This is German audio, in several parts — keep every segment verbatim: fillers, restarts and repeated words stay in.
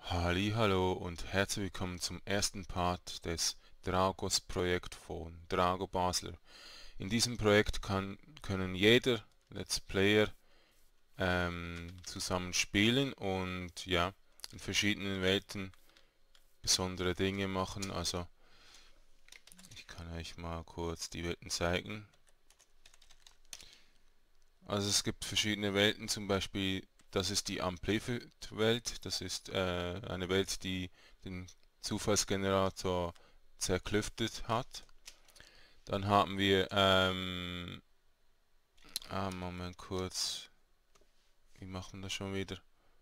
Hallo und herzlich willkommen zum ersten Part des Dragos-Projekt von Drago Basler. In diesem Projekt kann, können jeder Let's Player ähm, zusammen spielen und ja, in verschiedenen Welten besondere Dinge machen. Also ich kann euch mal kurz die Welten zeigen. Also es gibt verschiedene Welten, zum Beispiel das ist die Amplified-Welt. Das ist äh, eine Welt, die den Zufallsgenerator zerklüftet hat. Dann haben wir, ähm, ah, Moment kurz, wie machen wir das schon wieder?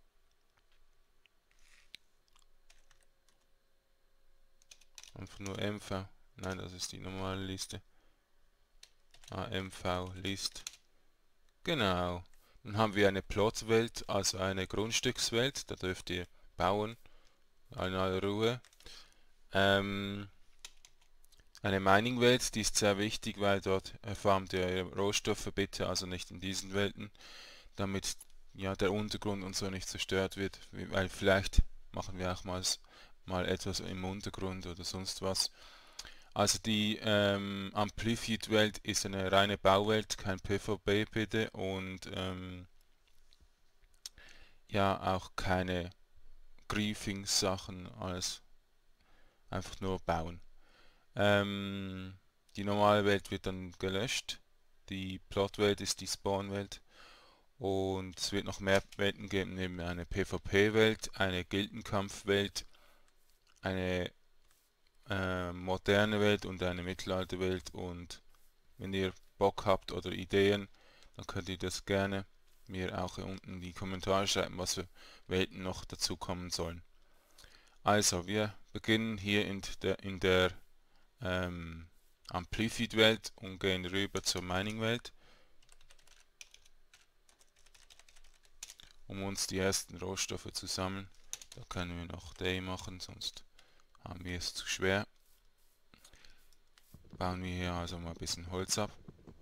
Einfach nur M V. Nein, das ist die normale Liste. Ah, M V List. Genau. Dann haben wir eine Plot-Welt, also eine Grundstückswelt. Da dürft ihr bauen, in aller Ruhe. Ähm, Eine Mining-Welt, die ist sehr wichtig, weil dort erfarmt ihr Rohstoffe, bitte also nicht in diesen Welten, damit ja der Untergrund und so nicht zerstört wird, weil vielleicht machen wir auch mal, mal etwas im Untergrund oder sonst was. Also die ähm, Amplified-Welt ist eine reine Bauwelt, kein PvP bitte und ähm, ja auch keine Griefing-Sachen, alles einfach nur bauen. Ähm, die normale Welt wird dann gelöscht. Die Plot-Welt ist die Spawn-Welt. Und es wird noch mehr Welten geben, neben eine PvP-Welt, eine Gildenkampf-Welt, eine äh, moderne Welt und eine Mittelalter-Welt. Und wenn ihr Bock habt oder Ideen, dann könnt ihr das gerne mir auch unten in die Kommentare schreiben, was für Welten noch dazu kommen sollen. Also, wir beginnen hier in der, in der ähm, Amplified-Welt und gehen rüber zur Mining-Welt, um uns die ersten Rohstoffe zu sammeln. Da können wir noch Day machen, sonst haben wir es zu schwer. Bauen wir hier also mal ein bisschen Holz ab.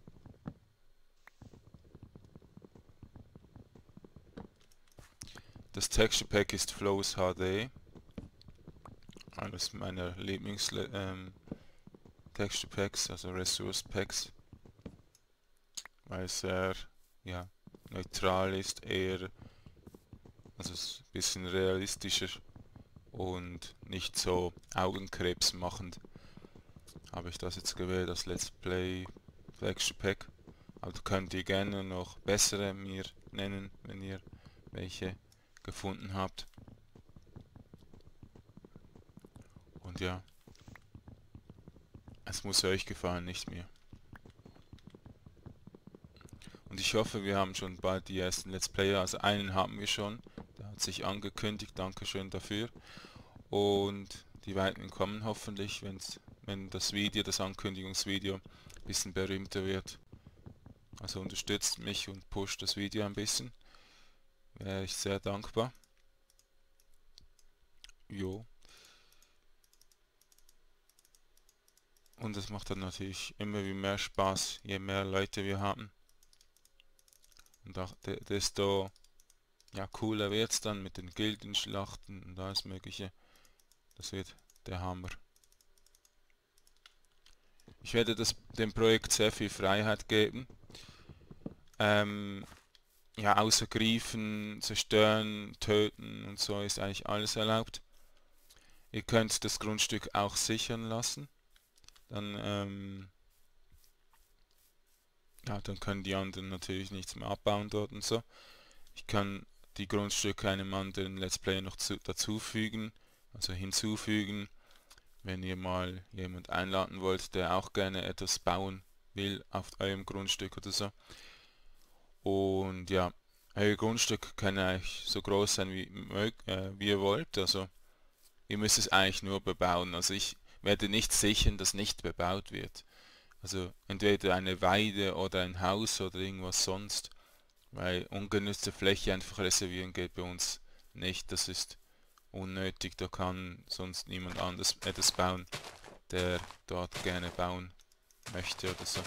Das Texture Pack ist Flows H D, eines meiner Lieblings ähm, Texture Packs, also Resource Packs, weil es sehr ja, neutral ist, eher also es ist ein bisschen realistischer und nicht so augenkrebsmachend. Habe ich das jetzt gewählt, das Let's Play Texture Pack. Aber da könnt ihr gerne noch bessere mir nennen, wenn ihr welche gefunden habt. Und ja, es muss euch gefallen, nicht mir. Und ich hoffe, wir haben schon bald die ersten Let's Player. Also einen haben wir schon. Der hat sich angekündigt. Dankeschön dafür. Und die weiteren kommen hoffentlich, wenn's, wenn das Video, das Ankündigungsvideo, ein bisschen berühmter wird. Also unterstützt mich und pusht das Video ein bisschen. Wäre ich sehr dankbar. Jo. Und es macht dann natürlich immer wie mehr Spaß, je mehr Leute wir haben. Und auch de desto ja, cooler wird es dann mit den Gildenschlachten und alles Mögliche. Das wird der Hammer. Ich werde das, dem Projekt sehr viel Freiheit geben. Ähm, ja, außer Griefen, zerstören, töten und so ist eigentlich alles erlaubt. Ihr könnt das Grundstück auch sichern lassen. Dann, ähm, ja, dann können die anderen natürlich nichts mehr abbauen dort und so. Ich kann die Grundstücke einem anderen Let's Play noch zu, dazufügen, also hinzufügen, wenn ihr mal jemand einladen wollt, der auch gerne etwas bauen will auf eurem Grundstück oder so. Und ja, euer Grundstück kann eigentlich so groß sein wie, äh, wie ihr wollt, also ihr müsst es eigentlich nur bebauen. Also ich werde nicht sichern, dass nicht bebaut wird. Also entweder eine Weide oder ein Haus oder irgendwas sonst. Weil ungenutzte Fläche einfach reservieren geht bei uns nicht. Das ist unnötig. Da kann sonst niemand anders etwas bauen, der dort gerne bauen möchte oder so.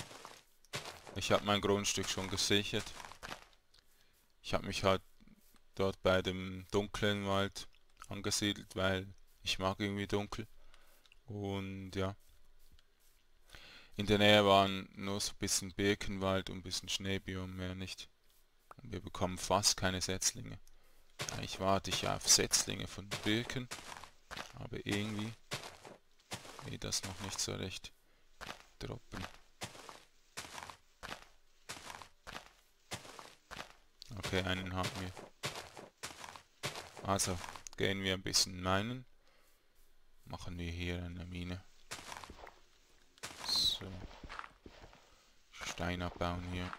Ich habe mein Grundstück schon gesichert. Ich habe mich halt dort bei dem dunklen Wald angesiedelt, weil ich mag irgendwie dunkel. Und ja, in der Nähe waren nur so ein bisschen Birkenwald und ein bisschen Schneebiom, mehr nicht. Und wir bekommen fast keine Setzlinge. Eigentlich warte ich ja auf Setzlinge von Birken, aber irgendwie will das noch nicht so recht droppen. Okay, einen haben wir. Also gehen wir ein bisschen meinen. Machen wir hier eine Mine. So. Stein abbauen hier.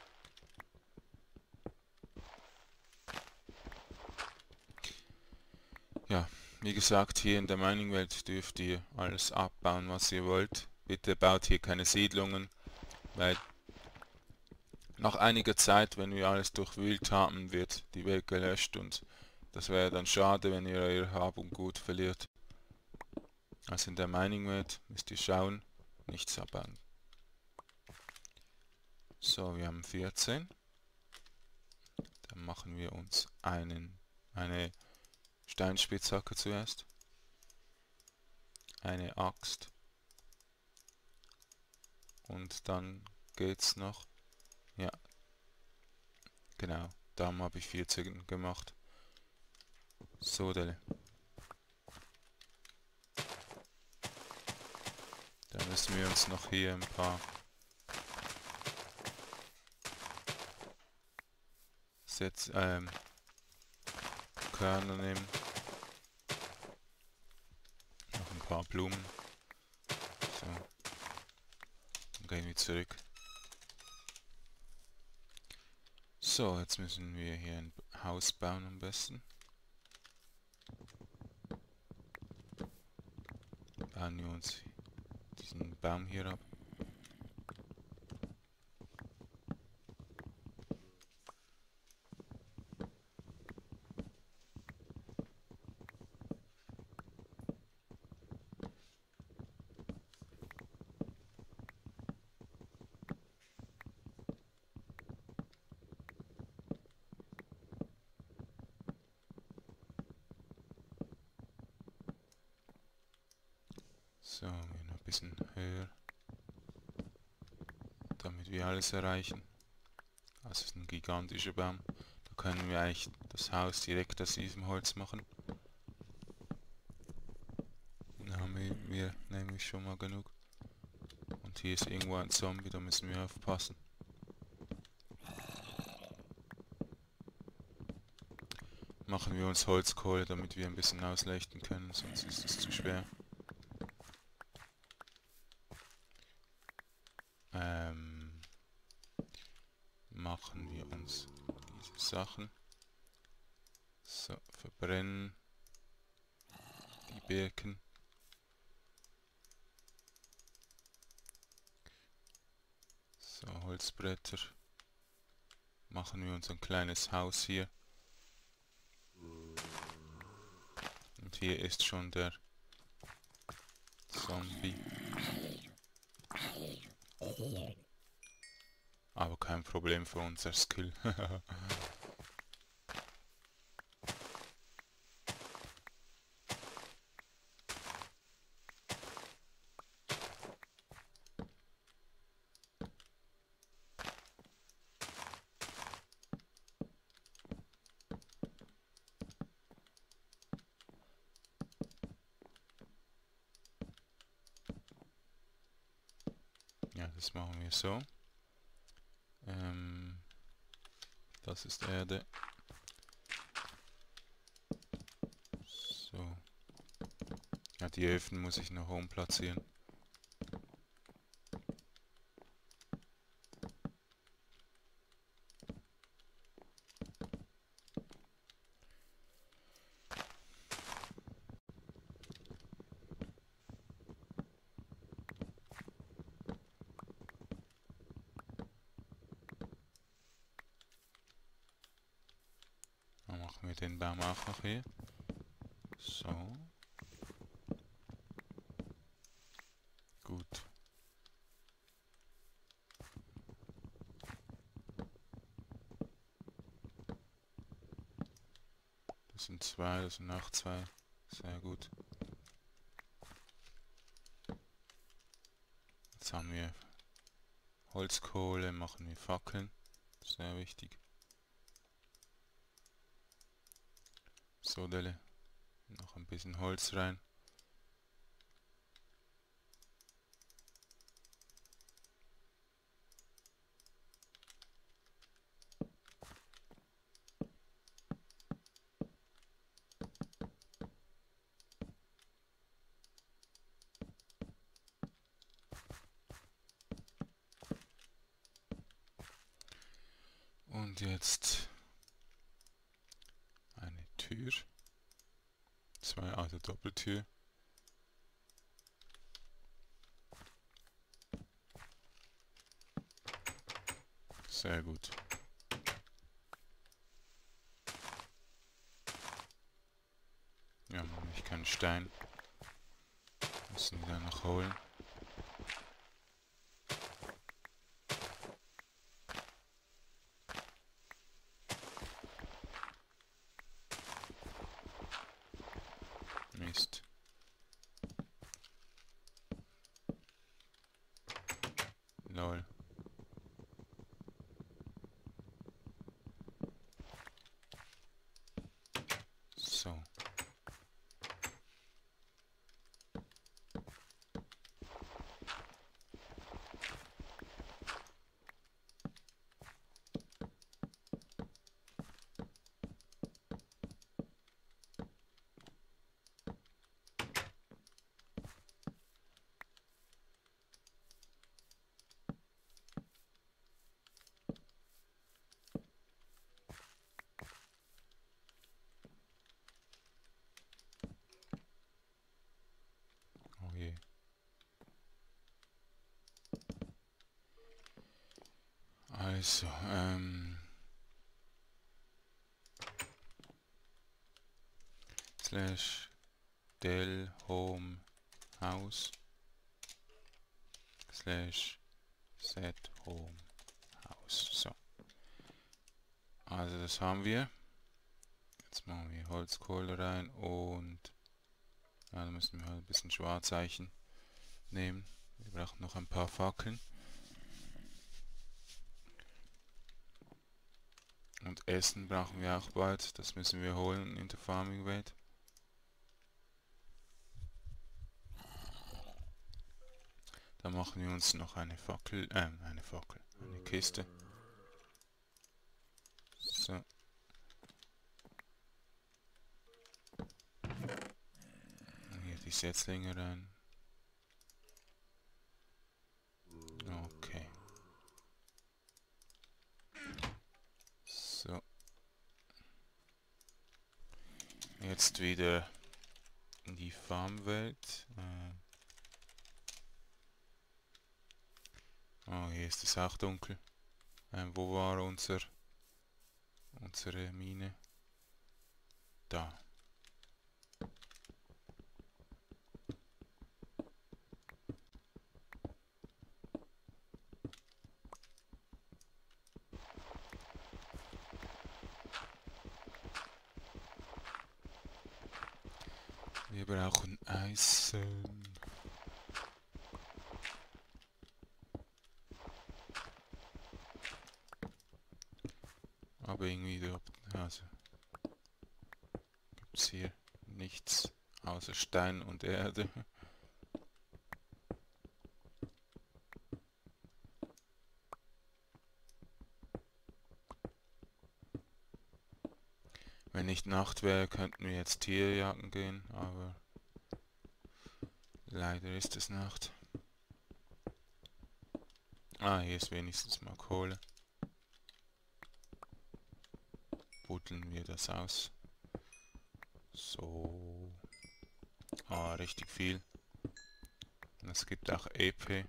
Ja, wie gesagt, hier in der Mining-Welt dürft ihr alles abbauen, was ihr wollt. Bitte baut hier keine Siedlungen, weil nach einiger Zeit, wenn wir alles durchwühlt haben, wird die Welt gelöscht und das wäre dann schade, wenn ihr euer Hab und Gut verliert. Also in der Mining-Welt müsst ihr schauen, nichts abbauen. So, wir haben vierzehn. Dann machen wir uns einen, eine Steinspitzhacke zuerst. Eine Axt. Und dann geht's noch. Ja, genau. Darum habe ich vierzehn gemacht. So, dann müssen wir uns noch hier ein paar Setz, ähm, Körner nehmen. Noch ein paar Blumen. So. Dann gehen wir zurück. So, jetzt müssen wir hier ein Haus bauen am besten. Bauen wir uns diesen Baum hier ab. So, wir noch ein bisschen höher, damit wir alles erreichen. Das ist ein gigantischer Baum. Da können wir eigentlich das Haus direkt aus diesem Holz machen. Dann haben wir, wir nämlich schon mal genug. Und hier ist irgendwo ein Zombie, da müssen wir aufpassen. Machen wir uns Holzkohle, damit wir ein bisschen ausleuchten können, sonst ist es zu schwer. Ähm, machen wir uns diese Sachen. So, verbrennen die Birken. So, Holzbretter. Machen wir uns ein kleines Haus hier. Und hier ist schon der Zombie. Aber kein Problem für unser Skill. Ja, das machen wir so. Ähm, das ist Erde. So. Ja, die Öfen muss ich noch oben platzieren. Dann machen wir den Baum auch noch hier. So. Gut. Das sind zwei, das sind auch zwei. Sehr gut. Jetzt haben wir Holzkohle, machen wir Fackeln. Sehr wichtig. Sodele. Noch ein bisschen Holz rein. Und jetzt eine Tür. Zwei, also Doppeltür. Sehr gut. Ja, ich kann Stein. Müssen wir da noch holen. Mist. Lol. So. Oh je. Also, ähm... slash del home house slash set home house. So. Also das haben wir. Jetzt machen wir Holzkohle rein und ja, da müssen wir halt ein bisschen Schwarzzeichen nehmen. Wir brauchen noch ein paar Fackeln. Und Essen brauchen wir auch bald. Das müssen wir holen in der Farming Welt. Da machen wir uns noch eine Fackel, äh, eine Fackel, eine Kiste. So. Und hier die Setzlinge rein. Okay. So. Jetzt wieder in die Farmwelt. Äh oh, hier ist es auch dunkel. Äh, wo war unser unsere Mine? Da. Wir brauchen Eisen. Aber irgendwie dort, also gibt es hier nichts außer Stein und Erde. Wenn nicht Nacht wäre, könnten wir jetzt Tiere jagen gehen, aber leider ist es Nacht. Ah, hier ist wenigstens mal Kohle. Buddeln wir das aus. So. Ah, richtig viel. Und es gibt auch E P.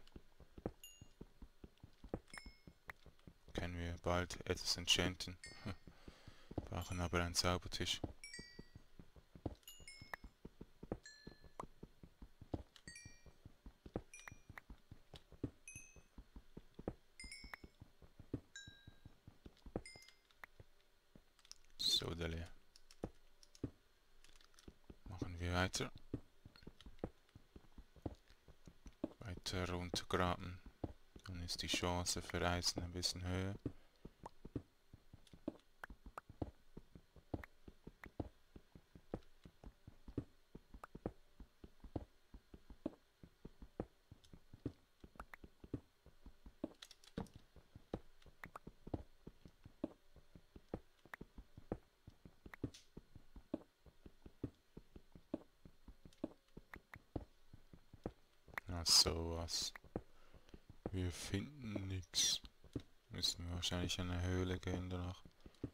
Können wir bald etwas enchanten. Brauchen aber einen Zaubertisch. So, da leer. wir weiter. Weiter runtergraben. Dann ist die Chance für Eisen ein bisschen höher. Na sowas. Wir finden nichts. Müssen wir wahrscheinlich in eine Höhle gehen danach.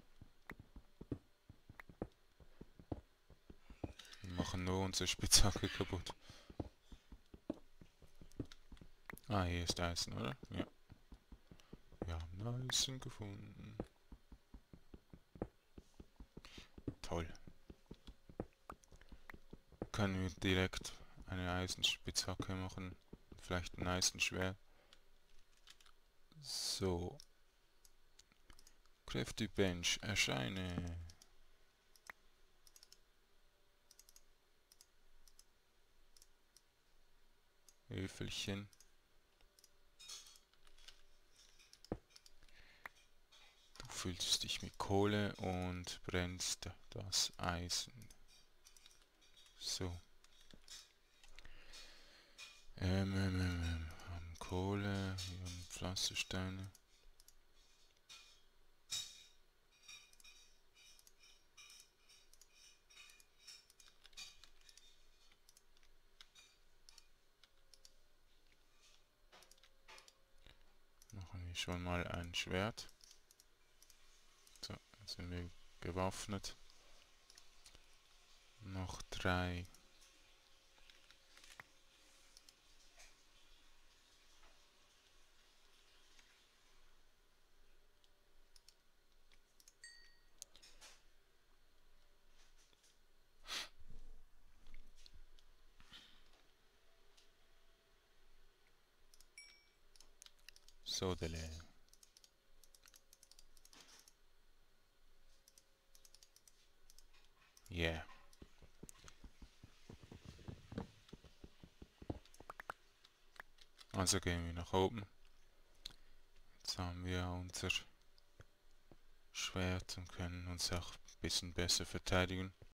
Wir machen nur unsere Spitzhacke kaputt. Ah, hier ist Eisen, oder? Ja. Wir haben Eisen gefunden. Toll. Können wir direkt eine Eisenspitzhacke machen. Vielleicht ein Eisenschwert. So. Crafty Bench, erscheine. Öfelchen. Du füllst dich mit Kohle und brennst das Eisen. So. Ähm, ähm, ähm, ähm. Wir haben Kohle, wir haben Pflastersteine. Machen wir schon mal ein Schwert. So, jetzt sind wir gewaffnet. Noch drei. So, dele. Yeah. Also gehen wir nach oben. Jetzt haben wir unser Schwert und können uns auch ein bisschen besser verteidigen.